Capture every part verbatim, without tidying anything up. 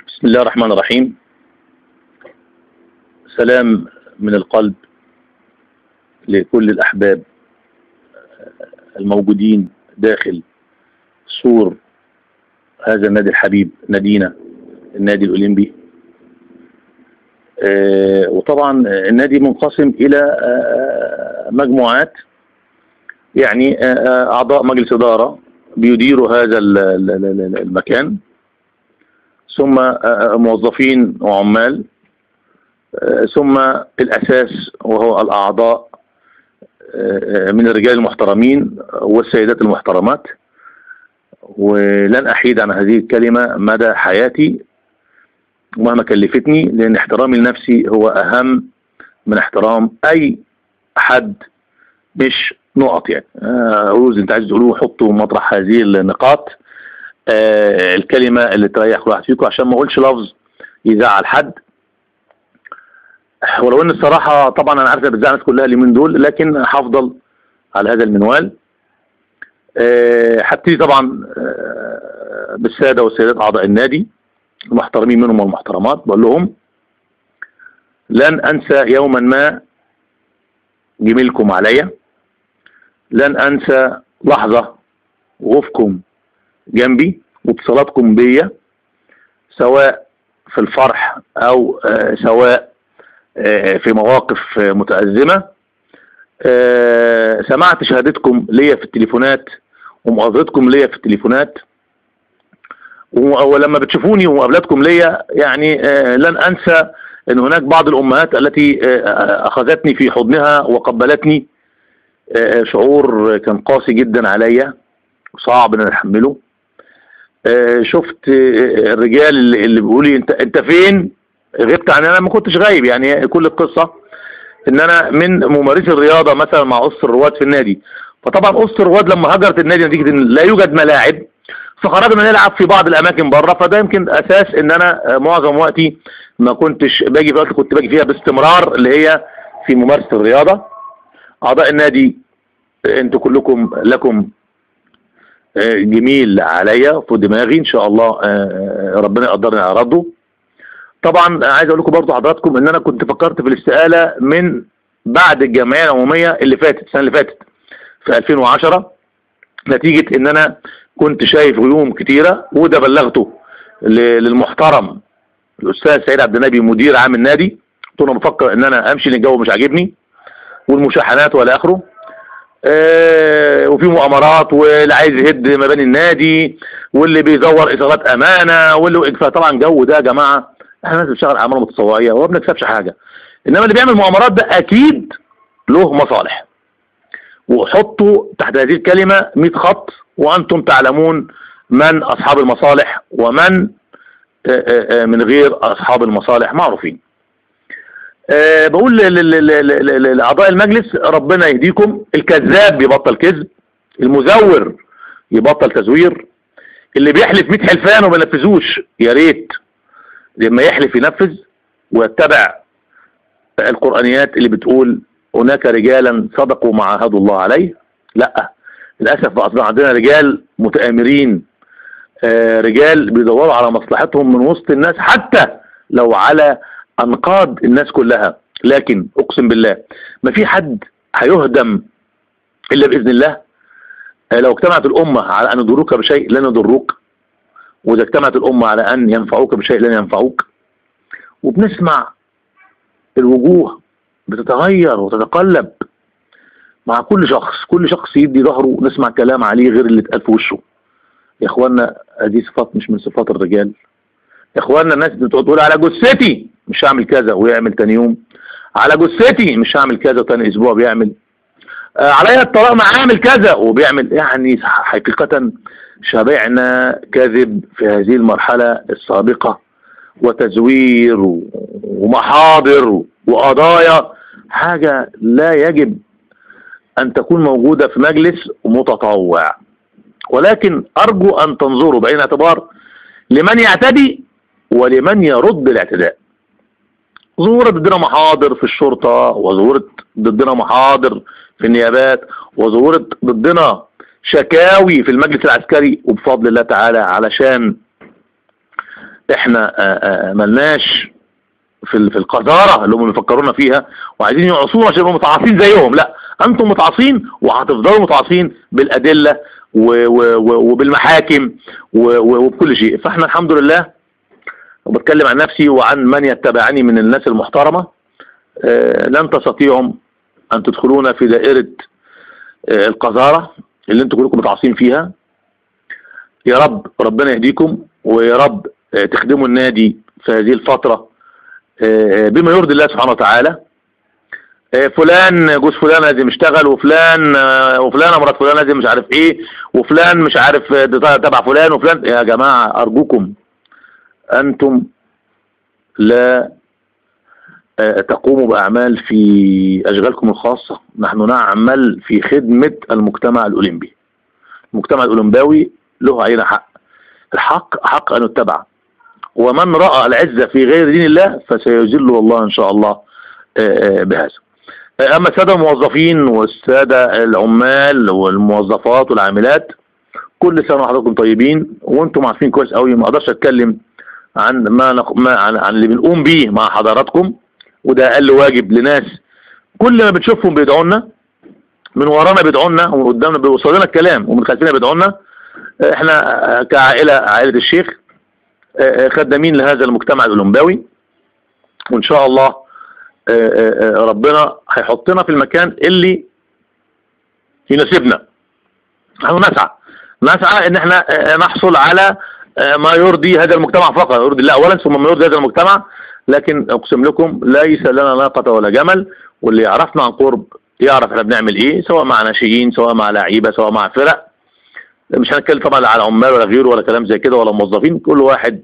بسم الله الرحمن الرحيم. سلام من القلب لكل الأحباب الموجودين داخل سور هذا النادي الحبيب، نادينا النادي الأولمبي. آه وطبعا النادي منقسم إلى آه مجموعات، يعني آه أعضاء مجلس إدارة بيديروا هذا المكان، ثم آه موظفين وعمال، آه ثم الأساس وهو الأعضاء آه من الرجال المحترمين والسيدات المحترمات. ولن أحيد عن هذه الكلمة مدى حياتي ومهما كلفتني، لأن احترامي لنفسي هو أهم من احترام أي حد، مش نقط يعني. روز انت عايز تقولوه حطوا مطرح هذه النقاط آه الكلمة اللي تريح كل واحد فيكم، عشان ما اقولش لفظ يزعل حد. ولو ان الصراحة طبعا انا عارف بتزعل الناس كلها اليومين دول، لكن هفضل على هذا المنوال. آه هبتدي طبعا آه بالسادة والسيدات اعضاء النادي المحترمين منهم والمحترمات، بقول لهم لن انسى يوما ما جميلكم عليا، لن انسى لحظة وقوفكم جنبي واتصالاتكم بيا، سواء في الفرح او آه سواء آه في مواقف آه متأزمة. آه سمعت شهادتكم ليا في التليفونات ومؤازرتكم ليا في التليفونات، ولما بتشوفوني ومقابلاتكم ليا يعني آه لن انسى ان هناك بعض الامهات التي آه اخذتني في حضنها وقبلتني. آه شعور كان قاسي جدا عليا وصعب ان احمله. آه شفت آه الرجال اللي, اللي بيقولوا لي انت انت فين؟ غبت عني. انا ما كنتش غايب، يعني كل القصه ان انا من ممارسي الرياضه مثلا مع اسس الرواد في النادي. فطبعا اسس الرواد لما هجرت النادي نتيجه ان لا يوجد ملاعب، فخرجنا نلعب في بعض الاماكن بره، فده يمكن اساس ان انا معظم وقتي ما كنتش باجي في وقت كنت باجي فيها باستمرار، اللي هي في ممارسه الرياضه. اعضاء النادي انتوا كلكم لكم جميل عليا في دماغي، ان شاء الله ربنا يقدرني على رده. طبعا عايز اقول لكم برضه حضراتكم ان انا كنت فكرت في الاستقاله من بعد الجمعيه العموميه اللي فاتت، السنه اللي فاتت في ألفين وعشرة، نتيجه ان انا كنت شايف غيوم كتيره، وده بلغته للمحترم الاستاذ سعيد عبد النبي مدير عام النادي. قلت له انا بفكر ان انا امشي لان الجو مش عاجبني والمشاحنات والى اخره، آه وفي مؤامرات، واللي عايز يهد مباني النادي، واللي بيزور اصابات امانه، واللي طبعا جو ده يا جماعه احنا ناس بنشتغل اعمال متطوعيه وما بنكسبش حاجه، انما اللي بيعمل مؤامرات ده اكيد له مصالح. وحطوا تحت هذه الكلمه مئة خط، وانتم تعلمون من اصحاب المصالح ومن آآ آآ من غير اصحاب المصالح معروفين. أه بقول لأعضاء المجلس ربنا يهديكم. الكذاب يبطل كذب، المزور يبطل تزوير، اللي بيحلف مئة حلفان وما ينفذوش يا ريت لما يحلف ينفذ ويتبع القرآنيات اللي بتقول هناك رجالا صدقوا ما عاهدوا الله عليه. لا للأسف بقى أصبح عندنا رجال متآمرين، آه رجال بيدوروا على مصلحتهم من وسط الناس، حتى لو على أنقاض الناس كلها. لكن أقسم بالله ما في حد هيهدم إلا بإذن الله. آه لو اجتمعت الأمة على أن يضروك بشيء لن يضروك، وإذا اجتمعت الأمة على أن ينفعوك بشيء لن ينفعوك. وبنسمع الوجوه بتتغير وتتقلب مع كل شخص، كل شخص يدي ظهره نسمع كلام عليه غير اللي اتقال في وشه. يا اخوانا دي صفات مش من صفات الرجال. يا اخوانا الناس بتقول على جثتي مش هعمل كذا ويعمل تاني يوم، على جثتي مش هعمل كذا وتاني اسبوع بيعمل، آه عليا الطلاق ما هعمل كذا وبيعمل. يعني حقيقة شبعنا كذب في هذه المرحلة السابقة، وتزوير ومحاضر وقضايا، حاجة لا يجب أن تكون موجودة في مجلس متطوع. ولكن أرجو أن تنظروا بعين اعتبار لمن يعتدي ولمن يرد الاعتداء. ظهورت ضدنا محاضر في الشرطة، وظهورت ضدنا محاضر في النيابات، وظهورت ضدنا شكاوي في المجلس العسكري، وبفضل الله تعالى علشان احنا ملناش في في القذاره اللي هم بيفكرونا فيها وعايزين يعصونا عشان يبقوا متعاصين زيهم. لا، انتم متعاصين وهتفضلوا متعاصين بالادله وبالمحاكم وبكل شيء. فاحنا الحمد لله، وبتكلم عن نفسي وعن من يتبعني من الناس المحترمه، لن تستطيعوا ان تدخلونا في دائره القذاره اللي انتم كلكم متعاصين فيها. يا رب ربنا يهديكم، ويا رب تخدموا النادي في هذه الفترة بما يرضي الله سبحانه وتعالى. فلان جوز فلان لازم يشتغل، وفلان وفلانة مرات فلان لازم مش عارف ايه، وفلان مش عارف تبع فلان وفلان. يا جماعة أرجوكم أنتم لا تقوموا بأعمال في أشغالكم الخاصة، نحن نعمل في خدمة المجتمع الأولمبي. المجتمع الأولمباوي له علينا حق، الحق حق أن يتبع، ومن رأى العزة في غير دين الله فسيذله الله إن شاء الله بهذا. أما السادة الموظفين والسادة العمال والموظفات والعاملات، كل سنة وحضراتكم طيبين، وانتم عارفين كويس قوي ما اقدرش اتكلم عن ما, نق... ما عن... عن اللي بنقوم بيه مع حضراتكم، وده اقل واجب لناس كل ما بنشوفهم بيدعوا لنا، من ورانا بيدعوا لنا، ومن قدامنا بيوصل لنا الكلام، ومن خلفنا بيدعوا لنا. احنا كعائلة عائلة الشيخ خدامين لهذا المجتمع الأولمباوي، وإن شاء الله ربنا هيحطنا في المكان اللي يناسبنا. نحن نسعى نسعى ان احنا نحصل على ما يرضي هذا المجتمع فقط، يرضي الله اولا ثم ما يرضي هذا المجتمع. لكن اقسم لكم ليس لنا ناقة ولا جمل، واللي يعرفنا عن قرب يعرف احنا بنعمل ايه، سواء مع ناشئين سواء مع لعيبه سواء مع فرق. مش هنتكلم طبعا على عمال ولا غيره ولا كلام زي كده ولا موظفين، كل واحد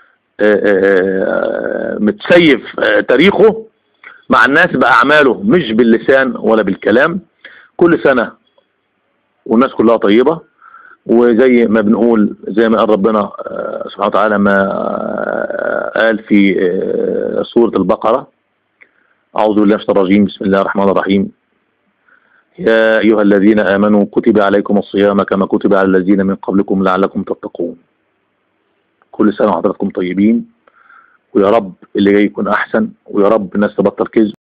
متسيف تاريخه مع الناس بأعماله مش باللسان ولا بالكلام. كل سنة والناس كلها طيبة، وزي ما بنقول زي ما قال ربنا سبحانه وتعالى ما قال في سورة البقرة: أعوذ بالله من الشيطان الرجيم، بسم الله الرحمن الرحيم، يا أيها الذين آمنوا كتب عليكم الصيام كما كتب على الذين من قبلكم لعلكم تتقون. كل سنة وحضراتكم طيبين، ويا رب اللي جاي يكون أحسن، ويا رب الناس تبطل كذب.